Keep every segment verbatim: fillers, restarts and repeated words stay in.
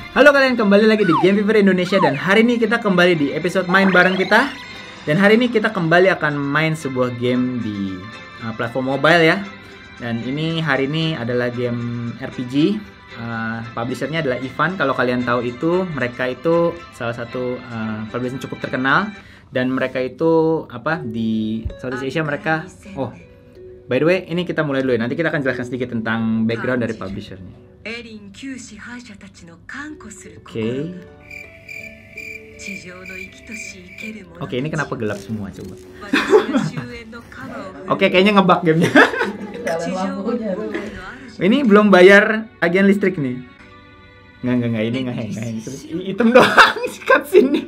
Halo kalian, kembali lagi di Game Fever Indonesia. Dan hari ini kita kembali di episode main bareng kita. Dan hari ini kita kembali akan main sebuah game di uh, platform mobile ya. Dan ini hari ini adalah game R P G. uh, Publishernya adalah Ivan. Kalau kalian tahu itu, mereka itu salah satu uh, publisher cukup terkenal. Dan mereka itu apa di Southeast Asia mereka. Oh, by the way, ini kita mulai dulu ya. Nanti kita akan jelaskan sedikit tentang background dari publishernya. Oke. Okay. Oke, ini kenapa gelap semua coba? Oke, kayaknya ngebug gamenya. Ini belum bayar tagihan listrik nih. Nggak, nggak, nggak, ini nggak hang, nggak hang. Terus hitam doang cutscene-nya.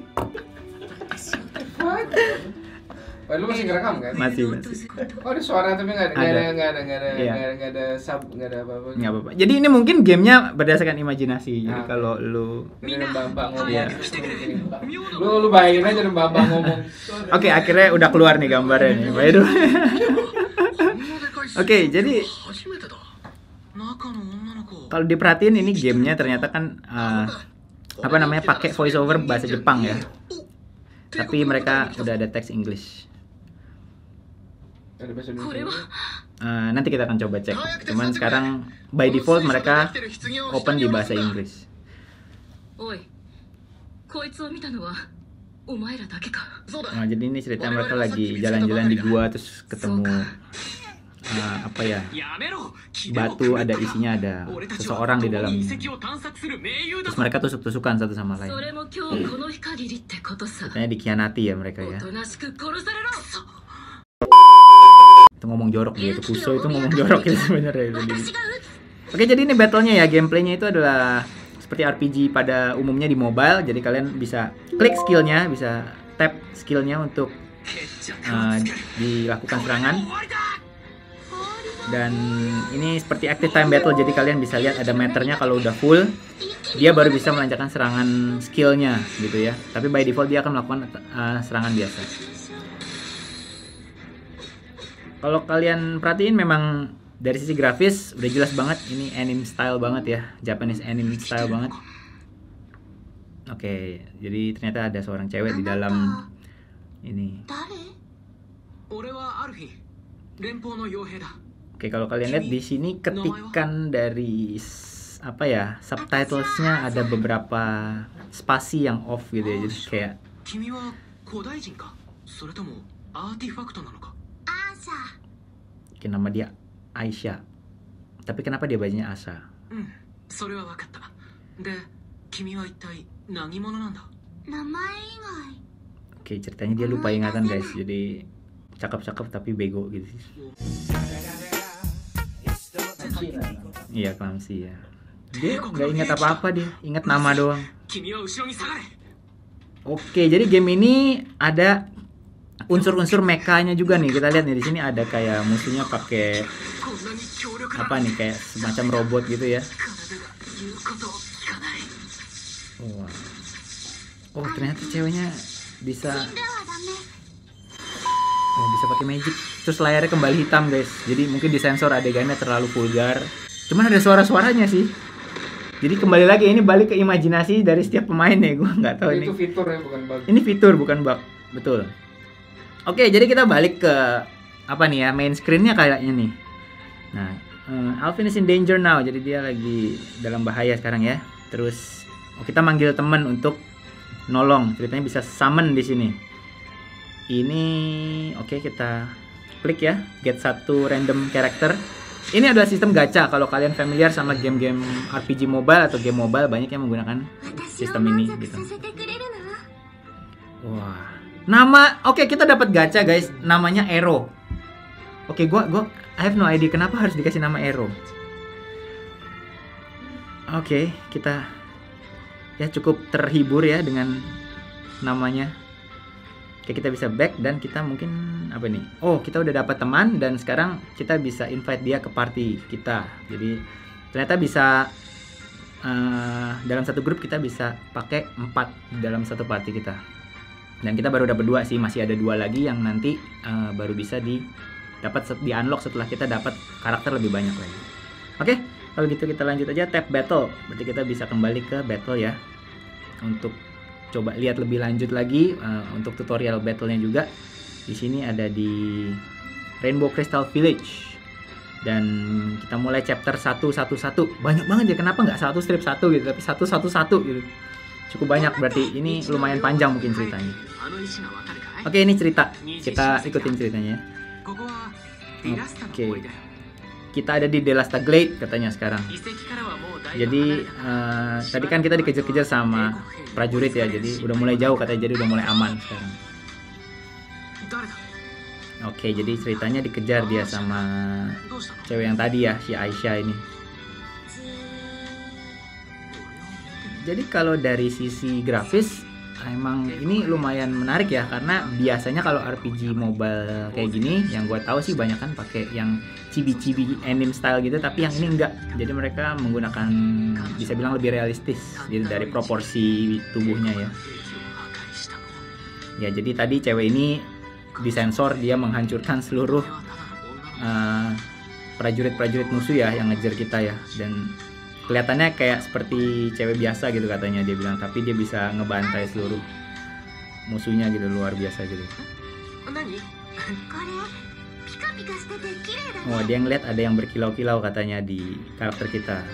Oh, lu masih ngerekam kan? Masih, masih. Oh, ada suara tapi nggak ada, nggak ada, nggak ada, nggak ada, yeah. nggak ada, nggak ada sub, nggak ada apa-apa. Nggak apa-apa. Jadi ini mungkin gamenya berdasarkan imajinasi. Jadi ah, kalau lu, ini mbak-mbak ngomong, yeah. lu lu bayangin aja mbak-mbak ngomong. Oke, okay, akhirnya udah keluar nih gambarnya nih. By the way. Oke, okay, jadi kalau diperhatiin ini gamenya ternyata kan uh, apa namanya pakai voice over bahasa Jepang ya. Tapi mereka udah ada teks English. Ada bahasa Indonesia. Uh, nanti kita akan coba cek. Cuman sekarang by default mereka open di bahasa Inggris. Nah, jadi ini ceritanya mereka lagi jalan-jalan di gua terus ketemu uh, apa ya? Batu, ada isinya ada seseorang di dalamnya. Terus mereka tusuk-tusukan satu sama lain. Katanya dikhianati ya mereka ya. Itu ngomong jorok dia, itu Kuso itu ngomong jorok ya sebenarnya. Oke, jadi ini battle-nya ya, gameplaynya itu adalah seperti R P G pada umumnya di mobile. Jadi kalian bisa klik skillnya, bisa tap skillnya untuk uh, dilakukan serangan. Dan ini seperti active time battle, jadi kalian bisa lihat ada meternya. Kalau udah full, dia baru bisa melancarkan serangan skillnya gitu ya. Tapi by default dia akan melakukan uh, serangan biasa. Kalau kalian perhatiin memang dari sisi grafis udah jelas banget, ini anime style banget ya, Japanese anime style banget. Oke, jadi ternyata ada seorang cewek di dalam ini. Oke, kalau kalian lihat di sini ketikan dari apa ya, subtitlesnya ada beberapa spasi yang off gitu ya, jadi kayak Oke, nama dia Aisyah. Tapi kenapa dia bacanya Asa? Oke, ceritanya dia lupa ingatan guys. Jadi cakep-cakep tapi bego gitu. Iya, clumsy ya. Dia nggak ingat apa-apa, dia ingat nama doang. Oke, jadi game ini ada unsur-unsur mekanya juga nih. Kita lihat nih di sini ada kayak musuhnya pakai apa nih, kayak semacam robot gitu ya. Oh, oh ternyata ceweknya bisa oh bisa pakai magic. Terus layarnya kembali hitam guys. Jadi mungkin disensor adegannya terlalu vulgar. Cuman ada suara-suaranya sih. Jadi kembali lagi, ini balik ke imajinasi dari setiap pemain ya. Gue nggak tahu ini. Itu fitur ya, bukan bug. Ini fitur bukan bug, betul. Oke, jadi kita balik ke apa nih ya, main screen-nya kayaknya nih. Nah, uh, Alvin is in danger now. Jadi dia lagi dalam bahaya sekarang ya. Terus oh, kita manggil teman untuk nolong. Ceritanya bisa summon di sini. Ini oke, kita klik ya, get satu random character. Ini adalah sistem gacha. Kalau kalian familiar sama game-game R P G mobile atau game mobile, banyak yang menggunakan sistem ini gitu. Wah. Nama, oke okay, kita dapat gacha guys, namanya Ero. Oke, okay, gua gua I have no idea kenapa harus dikasih nama Ero. Oke, okay, kita ya cukup terhibur ya dengan namanya. Oke, okay, kita bisa back dan kita mungkin apa nih? Oh, kita udah dapat teman dan sekarang kita bisa invite dia ke party kita. Jadi ternyata bisa uh, dalam satu grup kita bisa pakai empat dalam satu party kita. Dan kita baru dapat dua sih, masih ada dua lagi yang nanti uh, baru bisa di dapat di unlock setelah kita dapat karakter lebih banyak lagi. Oke, Kalau gitu kita lanjut aja tab battle. Berarti kita bisa kembali ke battle ya. Untuk coba lihat lebih lanjut lagi uh, untuk tutorial battle-nya juga. Di sini ada di Rainbow Crystal Village. Dan kita mulai chapter satu satu satu. Banyak banget ya, kenapa nggak satu strip satu gitu, tapi satu satu satu gitu. Cukup banyak, berarti ini lumayan panjang mungkin ceritanya. Oke, ini cerita. Kita ikutin ceritanya. Oke. Kita ada di Delasta Glade katanya sekarang. Jadi uh, tadi kan kita dikejar-kejar sama prajurit ya, jadi udah mulai jauh katanya, jadi udah mulai aman sekarang. Oke, jadi ceritanya dikejar dia sama cewek yang tadi ya, si Aisyah ini. Jadi kalau dari sisi grafis emang ini lumayan menarik ya, karena biasanya kalau R P G mobile kayak gini yang gue tahu sih banyak kan pakai yang chibi-chibi anime style gitu, tapi yang ini enggak. Jadi mereka menggunakan, bisa bilang lebih realistis gitu dari proporsi tubuhnya ya. Ya, jadi tadi cewek ini disensor, dia menghancurkan seluruh uh, prajurit-prajurit musuh ya yang ngejar kita ya, dan kelihatannya kayak seperti cewek biasa gitu katanya dia bilang, tapi dia bisa ngebantai seluruh musuhnya gitu, luar biasa gitu. Oh, dia ngeliat ada yang berkilau-kilau katanya di karakter kita.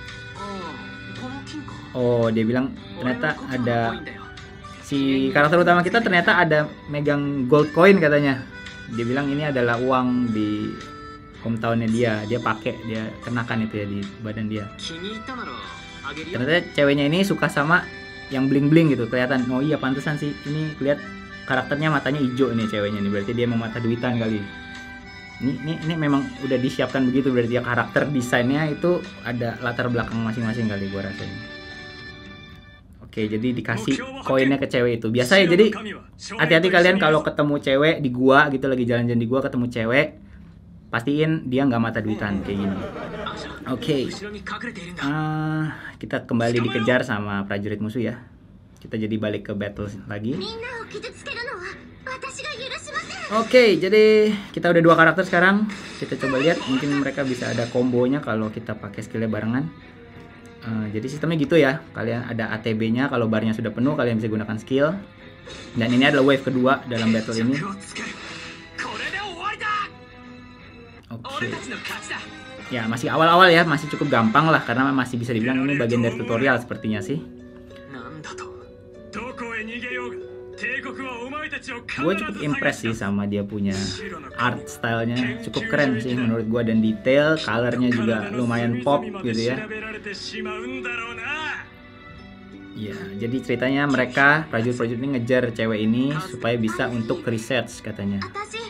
Oh, dia bilang ternyata ada si karakter utama kita ternyata ada megang gold coin katanya. Dia bilang ini adalah uang di hometownnya dia, dia pakai, dia kenakan itu ya di badan dia. Ternyata ceweknya ini suka sama yang bling-bling gitu, kelihatan. Oh iya, pantesan sih ini lihat karakternya matanya hijau nih ceweknya nih, berarti dia memang mata duitan kali. Ini, ini ini memang udah disiapkan begitu, berarti ya karakter desainnya itu ada latar belakang masing-masing kali gua rasanya. Oke, jadi dikasih koinnya ke cewek itu. Biasa ya, jadi hati-hati kalian kalau ketemu cewek di gua gitu, lagi jalan-jalan di gua ketemu cewek, pastiin dia nggak mata duitan kayak gini. Oke, okay. uh, kita kembali dikejar sama prajurit musuh ya. Kita jadi balik ke battle lagi. Oke, okay, jadi kita udah dua karakter sekarang. Kita coba lihat, mungkin mereka bisa ada kombonya kalau kita pakai skillnya barengan. Uh, jadi sistemnya gitu ya. Kalian ada A T B-nya, kalau barnya sudah penuh kalian bisa gunakan skill. Dan ini adalah wave kedua dalam battle ini. Oke, okay. Ya masih awal-awal ya, masih cukup gampang lah, karena masih bisa dibilang ini bagian dari tutorial sepertinya sih. Gue cukup impress sih sama dia punya art stylenya, cukup keren sih menurut gue, dan detail, colornya juga lumayan pop gitu ya. Ya, jadi ceritanya mereka prajurit-prajurit ini ngejar cewek ini supaya bisa untuk research katanya.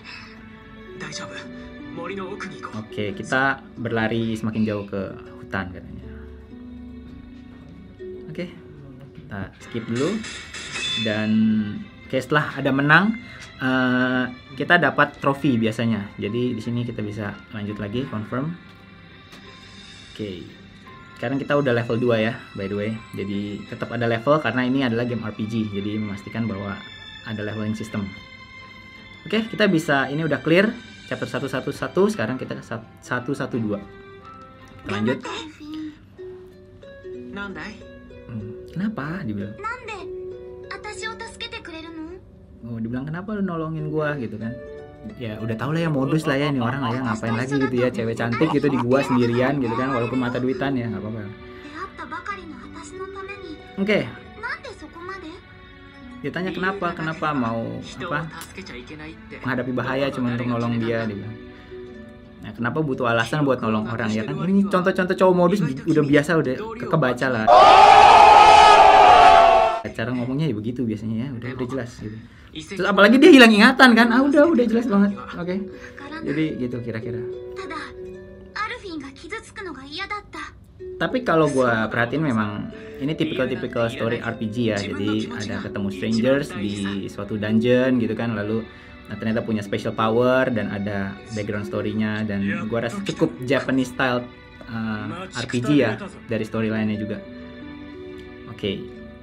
Oke, kita berlari semakin jauh ke hutan katanya. Oke, kita skip dulu. Dan oke, setelah ada menang, uh, kita dapat trofi biasanya. Jadi di sini kita bisa lanjut lagi, confirm. Oke, sekarang kita udah level dua ya, by the way. Jadi tetap ada level karena ini adalah game R P G. Jadi memastikan bahwa ada leveling system. Oke, kita bisa, ini udah clear chapter satu satu satu, sekarang kita ke satu satu dua. Kita lanjut. Hmm, kenapa? Dibilang. Oh, dibilang kenapa lu nolongin gua gitu kan? Ya udah tau lah ya, modus lah ya ini orang lah ya, ngapain lagi gitu ya, cewek cantik gitu di gua sendirian gitu kan, walaupun mata duitan ya nggak apa-apa. Oke. Okay. Dia tanya kenapa, kenapa mau apa menghadapi bahaya cuma untuk nolong dia, dia bilang. Nah, kenapa butuh alasan buat nolong orang ya kan? Ini contoh-contoh cowok modus udah biasa, udah ke kebaca lah. Cara ngomongnya ya begitu biasanya ya, udah udah jelas gitu. Terus apalagi dia hilang ingatan kan? Ah udah udah jelas banget. Oke. Okay. Jadi gitu kira-kira. Tapi kalau gue perhatiin memang ini tipikal-tipikal story R P G ya. Jadi ada ketemu strangers di suatu dungeon gitu kan, lalu nah, ternyata punya special power dan ada background story-nya, dan gue rasa cukup Japanese style uh, R P G ya dari storyline-nya juga. Oke. Okay.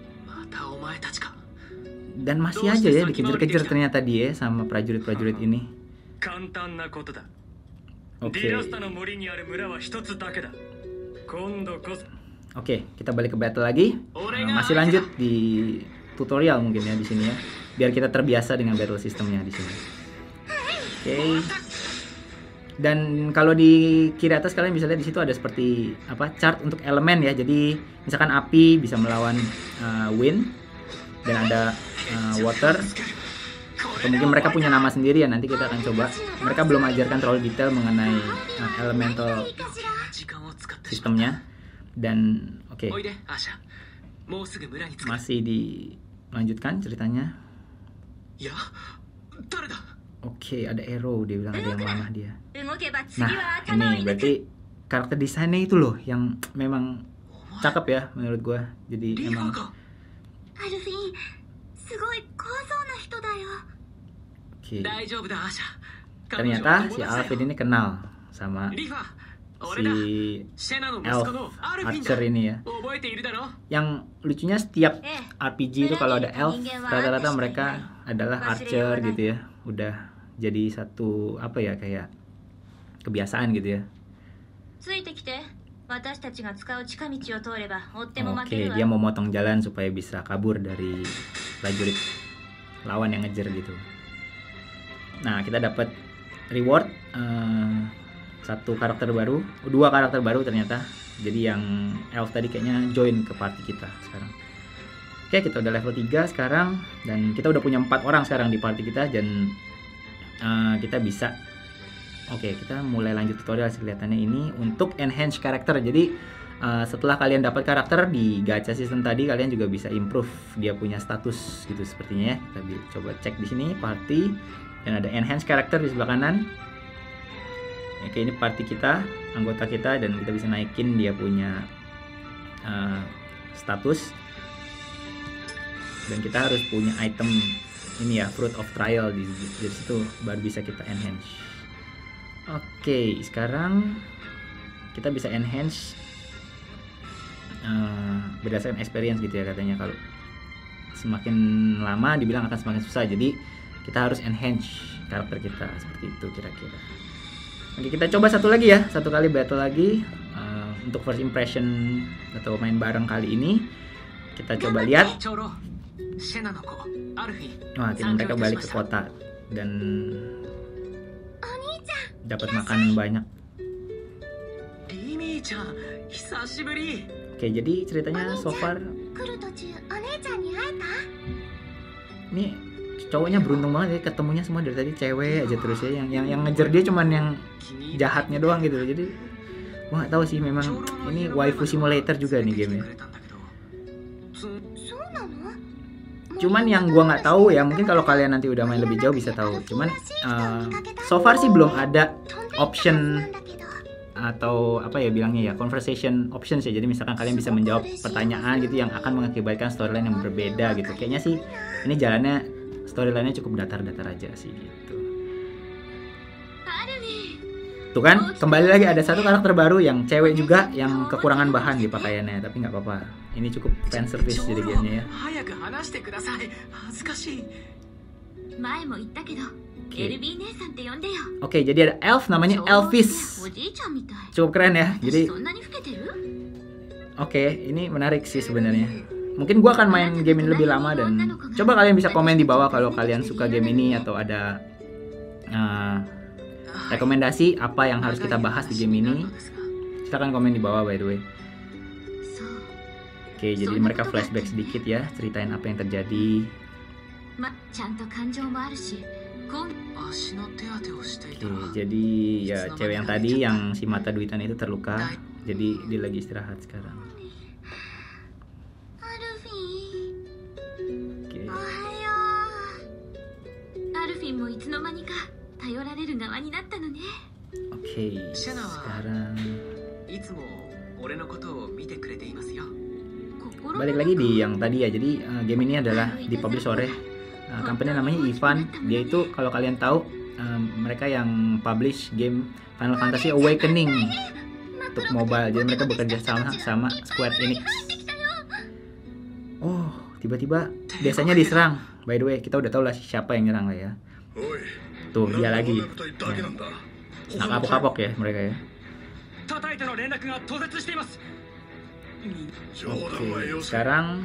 Dan masih aja ya dikejar-kejar ternyata dia sama prajurit-prajurit ini. Oke. Okay. Oke, kita balik ke battle lagi. Uh, masih lanjut di tutorial mungkin ya di sini ya, biar kita terbiasa dengan battle sistemnya di sini. Oke. Dan kalau di kiri atas kalian bisa lihat di situ ada seperti apa chart untuk elemen ya. Jadi misalkan api bisa melawan uh, wind, dan ada uh, water. Atau mungkin mereka punya nama sendiri ya, nanti kita akan coba. Mereka belum ajarkan terlalu detail mengenai uh, elemental sistemnya. Dan oke, okay. Masih dilanjutkan ceritanya. Oke, okay, ada arrow, dia bilang ada yang manah dia. Nah, ini berarti karakter desainnya itu loh yang memang cakep ya menurut gua. Jadi emang Oke. Ternyata si Alvin ini kenal sama si elf archer ini ya. Yang lucunya setiap R P G itu kalau ada elf, rata-rata mereka adalah archer gitu ya. Udah jadi satu apa ya, kayak kebiasaan gitu ya. Oke, dia mau motong jalan supaya bisa kabur dari prajurit lawan yang ngejar gitu. Nah, kita dapat reward uh, satu karakter baru, dua karakter baru ternyata. Jadi yang elf tadi kayaknya join ke party kita sekarang. Oke, kita udah level tiga sekarang, dan kita udah punya empat orang sekarang di party kita, dan uh, kita bisa Oke, kita mulai lanjut tutorial kelihatannya ini untuk enhance karakter. Jadi uh, setelah kalian dapat karakter di gacha system tadi, kalian juga bisa improve dia punya status gitu sepertinya ya. Kita coba cek di sini party, dan ada enhance karakter di sebelah kanan. Oke, ini party kita, anggota kita, dan kita bisa naikin dia punya uh, status. Dan kita harus punya item ini ya, fruit of trial di, di situ baru bisa kita enhance. Oke, sekarang kita bisa enhance uh, berdasarkan experience gitu ya katanya. Kalau semakin lama dibilang akan semakin susah, jadi kita harus enhance karakter kita seperti itu kira-kira. Oke, kita coba satu lagi ya, satu kali battle lagi uh, untuk first impression atau main bareng kali ini. Kita coba lihat. Wah, kita mereka balik ke kota dan dapat makanan banyak. Oke, jadi ceritanya so far ini cowoknya beruntung banget ya, ketemunya semua dari tadi cewek aja terus ya. Yang yang yang ngejar dia cuman yang jahatnya doang gitu. Jadi gua nggak tahu sih, memang ini waifu simulator juga nih gamenya. Cuman yang gua nggak tahu ya, mungkin kalau kalian nanti udah main lebih jauh bisa tahu. Cuman uh, so far sih belum ada option atau apa ya bilangnya ya, conversation options ya. Jadi misalkan kalian bisa menjawab pertanyaan gitu yang akan mengakibatkan storyline yang berbeda gitu. Kayaknya sih ini jalannya storyline-nya cukup datar-datar aja sih gitu. Tuh kan, kembali lagi ada satu karakter baru yang cewek juga, yang kekurangan bahan di pakaiannya, tapi nggak apa-apa. Ini cukup fan service jadi gamenya ya. Oke, okay, jadi ada elf namanya Elvis. Cukup keren ya. Jadi Oke, okay, ini menarik sih sebenarnya. Mungkin gua akan main game ini lebih lama, dan coba kalian bisa komen di bawah kalau kalian suka game ini atau ada uh, rekomendasi apa yang harus kita bahas di game ini. Silahkan komen di bawah by the way. Oke, jadi mereka flashback sedikit ya, ceritain apa yang terjadi. Oke, jadi ya cewek yang tadi yang si mata duitan itu terluka, jadi dia lagi istirahat sekarang. Oke. Oke, sekarang balik lagi di yang tadi ya. Jadi uh, game ini adalah dipublish oleh uh, company namanya Ivan. Dia itu kalau kalian tahu um, mereka yang publish game Final Fantasy Awakening untuk mobile. Jadi mereka bekerja sama sama Square Enix. Oh, tiba-tiba desanya diserang. By the way, kita udah tahu lah siapa yang nyerang lah ya. Tuh dia lagi. Ya. Nah, kapok-kapok ya mereka ya. Oke, sekarang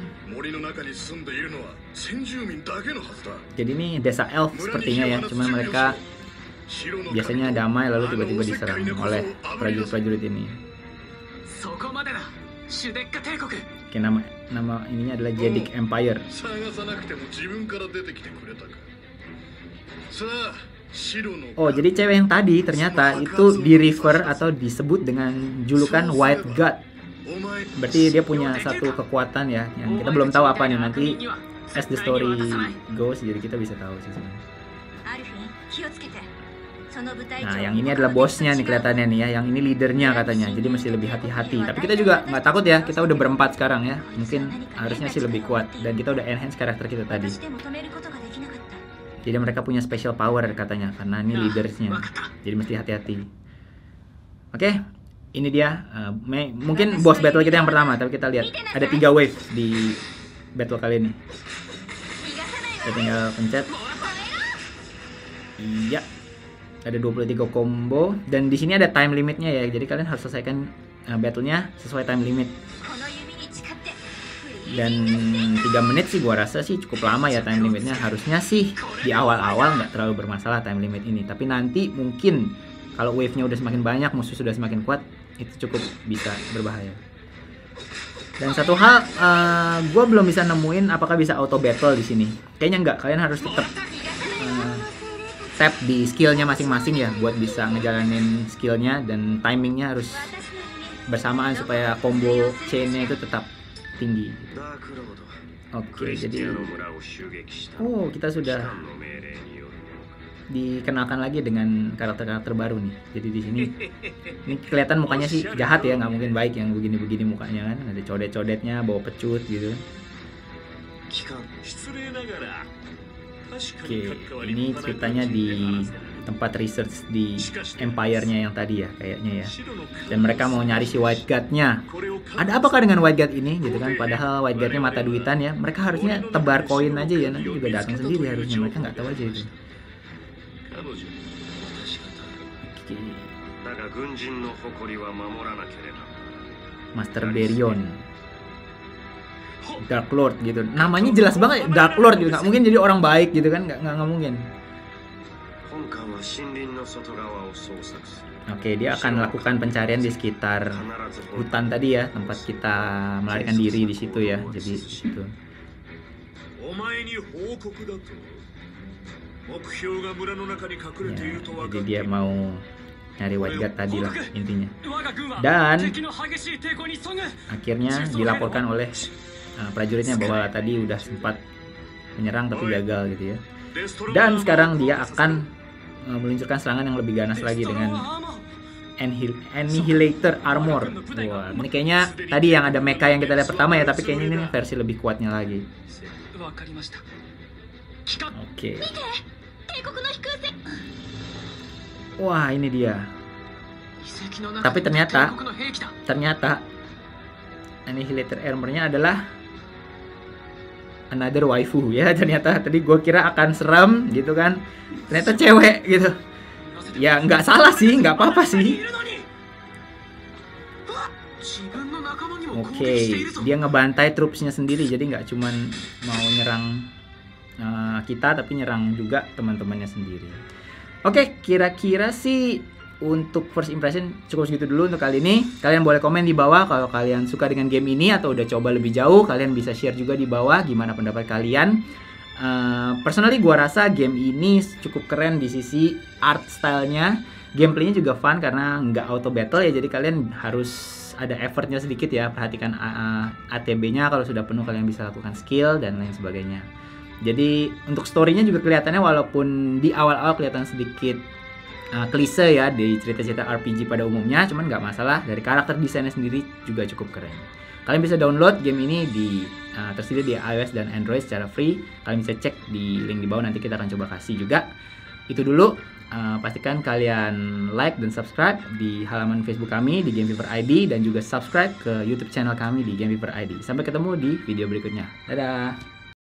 jadi ini desa elf sepertinya ya, cuman mereka biasanya damai lalu tiba-tiba diserang oleh prajurit-prajurit ini. Oke, nama nama ininya adalah Jedic Empire. Oh, jadi cewek yang tadi ternyata itu di refer atau disebut dengan julukan White God. Berarti dia punya satu kekuatan ya, yang kita belum tahu apa nih, nanti as the story goes jadi kita bisa tahu sih sebenarnya. Nah, yang ini adalah bosnya nih kelihatannya nih ya, yang ini leadernya katanya, jadi mesti lebih hati-hati. Tapi kita juga nggak takut ya, kita udah berempat sekarang ya, mungkin harusnya sih lebih kuat, dan kita udah enhance karakter kita tadi. Jadi mereka punya special power katanya, karena ini leadersnya, jadi mesti hati-hati. Oke, ini dia, uh, mungkin boss battle kita yang pertama, tapi kita lihat ada tiga wave di battle kali ini. Kita tinggal pencet. Iya. Ada dua puluh tiga combo dan di sini ada time limitnya ya. Jadi kalian harus selesaikan uh, battle-nya sesuai time limit. Dan tiga menit sih gua rasa sih cukup lama ya time limitnya. Harusnya sih di awal-awal nggak terlalu bermasalah time limit ini. Tapi nanti mungkin kalau wave-nya udah semakin banyak, musuh sudah semakin kuat, itu cukup bisa berbahaya. Dan satu hal, uh, gua belum bisa nemuin apakah bisa auto battle di sini. Kayaknya nggak. Kalian harus tetap tap di skillnya masing-masing ya buat bisa ngejalanin skillnya, dan timingnya harus bersamaan supaya combo chainnya itu tetap tinggi gitu. Oke, jadi oh kita sudah dikenalkan lagi dengan karakter-karakter baru nih. Jadi di sini ini kelihatan mukanya sih jahat ya, nggak mungkin baik yang begini-begini mukanya kan, ada codet-codetnya, bawa pecut gitu. Oke, ini ceritanya di tempat research di Empire-nya yang tadi ya, kayaknya ya. Dan mereka mau nyari si White God-nya. Ada apakah dengan White God ini gitu kan? Padahal White God-nya mata duitan ya. Mereka harusnya tebar koin aja ya, nanti juga datang sendiri harusnya. Mereka nggak tahu aja itu. Oke. Master Berion. Dark Lord gitu, namanya jelas banget Dark Lord gitu, nggak mungkin jadi orang baik gitu kan, nggak nggak mungkin. Oke, dia akan lakukan pencarian di sekitar hutan tadi ya, tempat kita melarikan diri di situ ya, jadi di situ. Ya, jadi dia mau nyari White God tadi lah intinya. Dan akhirnya dilaporkan oleh uh, prajuritnya bahwa tadi udah sempat menyerang tapi gagal gitu ya. Dan sekarang dia akan uh, meluncurkan serangan yang lebih ganas lagi dengan Annihilator Armor. Wah, ini kayaknya tadi yang ada mecha yang kita lihat pertama ya, tapi kayaknya ini versi lebih kuatnya lagi. Oke. Wah, ini dia. Tapi ternyata ternyata Annihilator Armor-nya adalah another waifu ya. Ternyata tadi gue kira akan seram gitu kan, ternyata cewek gitu. Ya nggak salah sih, nggak apa-apa sih. Oke, okay, dia ngebantai troops-nya sendiri, jadi nggak cuman mau nyerang uh, kita, tapi nyerang juga teman-temannya sendiri. Oke, okay, kira-kira sih untuk first impression cukup segitu dulu untuk kali ini. Kalian boleh komen di bawah kalau kalian suka dengan game ini atau udah coba lebih jauh. Kalian bisa share juga di bawah gimana pendapat kalian. Uh, personally gue rasa game ini cukup keren di sisi art stylenya, gameplaynya juga fun karena nggak auto battle ya, jadi kalian harus ada effortnya sedikit ya. Perhatikan uh, A T B-nya, kalau sudah penuh kalian bisa lakukan skill dan lain sebagainya. Jadi untuk story-nya juga kelihatannya walaupun di awal-awal kelihatan sedikit uh, klise ya di cerita-cerita R P G pada umumnya, cuman nggak masalah, dari karakter desainnya sendiri juga cukup keren. Kalian bisa download game ini di uh, tersedia di iOS dan Android secara free. Kalian bisa cek di link di bawah, nanti kita akan coba kasih juga. Itu dulu, uh, pastikan kalian like dan subscribe di halaman Facebook kami di Game Fever I D, dan juga subscribe ke YouTube channel kami di Game Fever I D. Sampai ketemu di video berikutnya. Dadah.